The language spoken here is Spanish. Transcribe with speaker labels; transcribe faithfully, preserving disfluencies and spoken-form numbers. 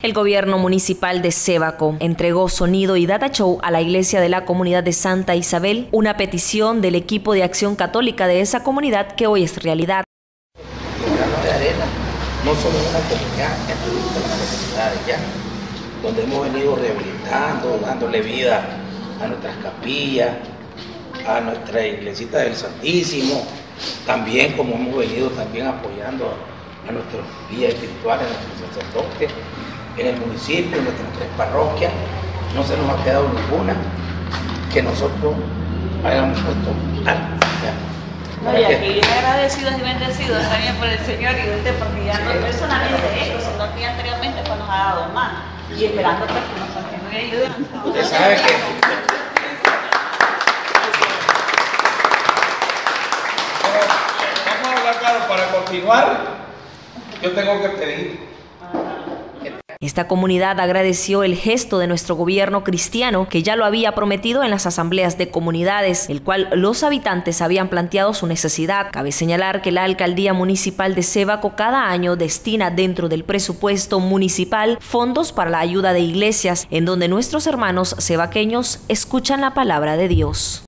Speaker 1: El gobierno municipal de Sébaco entregó sonido y data show a la iglesia de la comunidad de Santa Isabel, una petición del equipo de acción católica de esa comunidad que hoy es realidad.
Speaker 2: Un grano de arena, no solo en una comunidad, en todas las comunidades ya, donde hemos venido rehabilitando, dándole vida a nuestras capillas, a nuestra iglesita del Santísimo, también como hemos venido también apoyando a nuestros guías espirituales, a nuestros sacerdotes, en el municipio, en nuestras tres parroquias. No se nos ha quedado ninguna que nosotros hayamos puesto algo.
Speaker 3: No, y aquí bien agradecidos y bendecidos también por el Señor y usted, porque ya no es solamente esto, sino que anteriormente pues, nos ha dado más. Y esperando pues, que nos continúe ayudando.
Speaker 2: Usted sabe que
Speaker 4: vamos a hablar claro, para continuar, yo tengo que pedir.
Speaker 1: Esta comunidad agradeció el gesto de nuestro gobierno cristiano, que ya lo había prometido en las asambleas de comunidades, el cual los habitantes habían planteado su necesidad. Cabe señalar que la alcaldía municipal de Sébaco cada año destina dentro del presupuesto municipal fondos para la ayuda de iglesias, en donde nuestros hermanos sebaqueños escuchan la palabra de Dios.